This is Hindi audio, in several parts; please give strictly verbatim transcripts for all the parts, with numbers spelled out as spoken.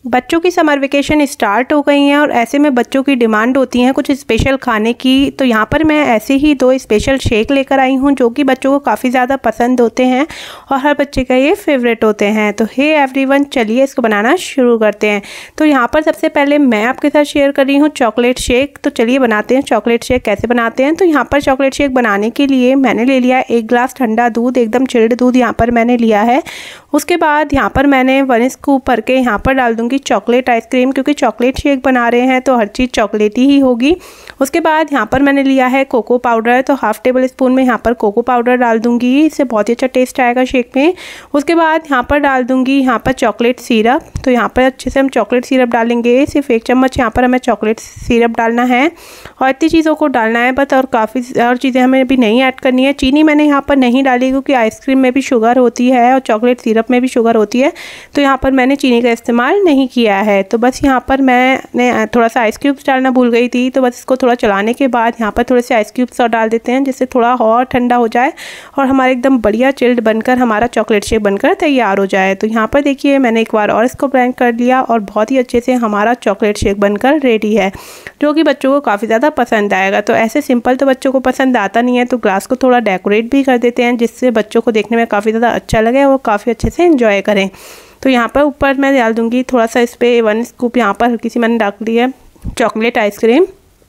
बच्चों की समर वेकेशन स्टार्ट हो गई हैं और ऐसे में बच्चों की डिमांड होती है कुछ स्पेशल खाने की। तो यहाँ पर मैं ऐसे ही दो स्पेशल शेक लेकर आई हूँ जो कि बच्चों को काफ़ी ज़्यादा पसंद होते हैं और हर बच्चे का ये फेवरेट होते हैं। तो हे एवरीवन, चलिए इसको बनाना शुरू करते हैं। तो यहाँ पर सबसे पहले मैं आपके साथ शेयर कर रही हूँ चॉकलेट शेक। तो चलिए बनाते हैं चॉकलेट शेक कैसे बनाते हैं। तो यहाँ पर चॉकलेट शेक बनाने के लिए मैंने ले लिया एक गिलास ठंडा दूध, एकदम चिल्ड दूध यहाँ पर मैंने लिया है। उसके बाद यहाँ पर मैंने वन स्कूप भर के यहाँ पर डाल दूँगी चॉकलेट आइसक्रीम, क्योंकि चॉकलेट शेक बना रहे हैं तो हर चीज़ चॉकलेटी ही होगी। उसके बाद यहाँ पर मैंने लिया है कोको पाउडर, तो हाफ टेबल स्पून में यहाँ पर कोको पाउडर डाल दूँगी, इससे बहुत ही अच्छा टेस्ट आएगा शेक में। उसके बाद यहाँ पर डाल दूँगी यहाँ पर चॉकलेट सिरप। तो यहाँ पर अच्छे से हम चॉकलेट सिरप डालेंगे, सिर्फ एक चम्मच यहाँ पर हमें चॉकलेट सिरप डालना है और इतनी चीज़ों को डालना है बस। और काफ़ी और चीज़ें हमें अभी नहीं ऐड करनी है। चीनी मैंने यहाँ पर नहीं डाली क्योंकि आइसक्रीम में भी शुगर होती है और चॉकलेट सिरप में भी शुगर होती है, तो यहाँ पर मैंने चीनी का इस्तेमाल नहीं किया है। तो बस यहाँ पर मैंने थोड़ा सा आइस क्यूब्स डालना भूल गई थी, तो बस इसको थोड़ा चलाने के बाद यहाँ पर थोड़े से आइस क्यूब्स और डाल देते हैं जिससे थोड़ा और ठंडा हो जाए और हमारा एकदम बढ़िया चिल्ड बनकर हमारा चॉकलेट शेक बनकर तैयार हो जाए। तो यहाँ पर देखिए मैंने एक बार और इसको ब्लेंड कर लिया और बहुत ही अच्छे से हमारा चॉकलेट शेक बनकर रेडी है, जो कि बच्चों को काफ़ी ज़्यादा पसंद आएगा। तो ऐसे सिंपल तो बच्चों को पसंद आता नहीं है, तो ग्लास को थोड़ा डेकोरेट भी कर देते हैं जिससे बच्चों को देखने में काफ़ी ज़्यादा अच्छा लगे और काफ़ी अच्छे से एंजॉय करें। तो यहाँ पर ऊपर मैं डाल दूँगी थोड़ा सा इस पर वन स्कूप यहाँ पर हल्की सी मैंने डाल दी है चॉकलेट आइसक्रीम।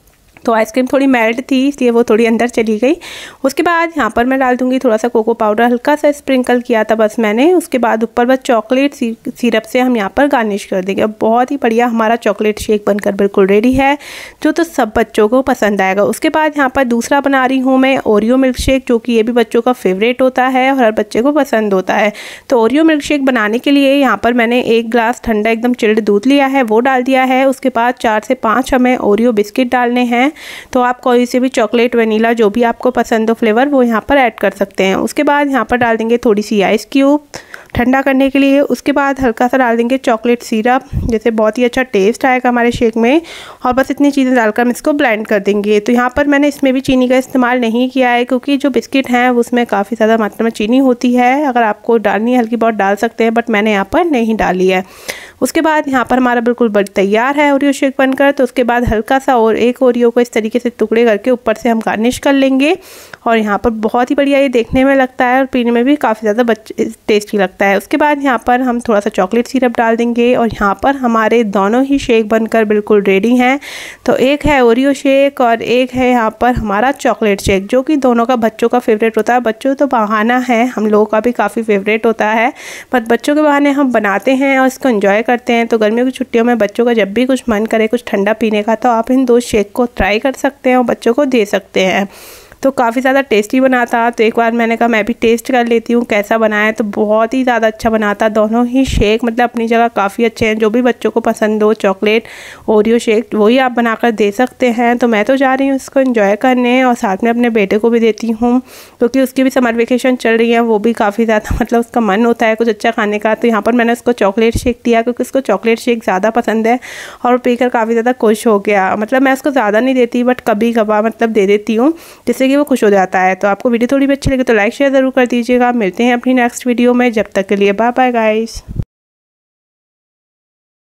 तो आइसक्रीम थोड़ी मेल्ट थी इसलिए वो थोड़ी अंदर चली गई। उसके बाद यहाँ पर मैं डाल दूँगी थोड़ा सा कोको पाउडर, हल्का सा स्प्रिंकल किया था बस मैंने। उसके बाद ऊपर बस चॉकलेट सिरप से हम यहाँ पर गार्निश कर देंगे। अब बहुत ही बढ़िया हमारा चॉकलेट शेक बनकर बिल्कुल रेडी है, जो तो सब बच्चों को पसंद आएगा। उसके बाद यहाँ पर दूसरा बना रही हूँ मैं ओरियो मिल्क शेक, जो कि ये भी बच्चों का फेवरेट होता है और हर बच्चे को पसंद होता है। तो ओरियो मिल्क शेक बनाने के लिए यहाँ पर मैंने एक गिलास ठंडा एकदम चिल्ड दूध लिया है, वो डाल दिया है। उसके बाद चार से पाँच हमें ओरियो बिस्किट डालने हैं। तो आप कोई से भी चॉकलेट वनीला जो भी आपको पसंद हो फ्लेवर वो यहाँ पर ऐड कर सकते हैं। उसके बाद यहाँ पर डाल देंगे थोड़ी सी आइस क्यूब ठंडा करने के लिए। उसके बाद हल्का सा डाल देंगे चॉकलेट सिरप, जैसे बहुत ही अच्छा टेस्ट आएगा हमारे शेक में। और बस इतनी चीज़ें डालकर हम इसको ब्लेंड कर देंगे। तो यहाँ पर मैंने इसमें भी चीनी का इस्तेमाल नहीं किया है क्योंकि जो बिस्किट हैं उसमें काफ़ी ज़्यादा मात्रा में चीनी होती है। अगर आपको डालनी है हल्की बहुत डाल सकते हैं, बट मैंने यहाँ पर नहीं डाली है। उसके बाद यहाँ पर हमारा बिल्कुल तैयार है ओरियो शेक बनकर। तो उसके बाद हल्का सा और एक ओरियो को इस तरीके से टुकड़े करके ऊपर से हम गार्निश कर लेंगे और यहाँ पर बहुत ही बढ़िया ये देखने में लगता है और पीने में भी काफ़ी ज़्यादा बच्चे टेस्टी लगता है। उसके बाद यहाँ पर हम थोड़ा सा चॉकलेट सिरप डाल देंगे और यहाँ पर हमारे दोनों ही शेक बनकर बिल्कुल रेडी हैं। तो एक है ओरियो शेक और एक है यहाँ पर हमारा चॉकलेट शेक, जो कि दोनों का बच्चों का फेवरेट होता है। बच्चों तो बहाना है, हम लोगों का भी काफ़ी फेवरेट होता है, बट बच्चों के बहाने हम बनाते हैं और इसको एंजॉय करते हैं। तो गर्मियों की छुट्टियों में बच्चों का जब भी कुछ मन करे कुछ ठंडा पीने का, तो आप इन दो शेक को ट्राई कर सकते हैं और बच्चों को दे सकते हैं। तो काफ़ी ज़्यादा टेस्टी बना था, तो एक बार मैंने कहा मैं भी टेस्ट कर लेती हूँ कैसा बना है। तो बहुत ही ज़्यादा अच्छा बना था दोनों ही शेक, मतलब अपनी जगह काफ़ी अच्छे हैं। जो भी बच्चों को पसंद हो चॉकलेट ओरियो शेक वही आप बनाकर दे सकते हैं। तो मैं तो जा रही हूँ इसको एंजॉय करने और साथ में अपने बेटे को भी देती हूँ, क्योंकि उसकी भी समर वेकेशन चल रही है। वो भी काफ़ी ज़्यादा मतलब उसका मन होता है कुछ अच्छा खाने का। तो यहाँ पर मैंने उसको चॉकलेट शेक दिया क्योंकि उसको चॉकलेट शेक ज़्यादा पसंद है और पीकर काफ़ी ज़्यादा खुश हो गया। मतलब मैं उसको ज़्यादा नहीं देती, बट कभी कभार मतलब दे देती हूँ जिससे कि वो खुश हो जाता है। तो आपको वीडियो थोड़ी भी अच्छी लगे तो लाइक शेयर ज़रूर कर दीजिएगा। मिलते हैं अपनी नेक्स्ट वीडियो में, जब तक के लिए बाय बाय गाइस।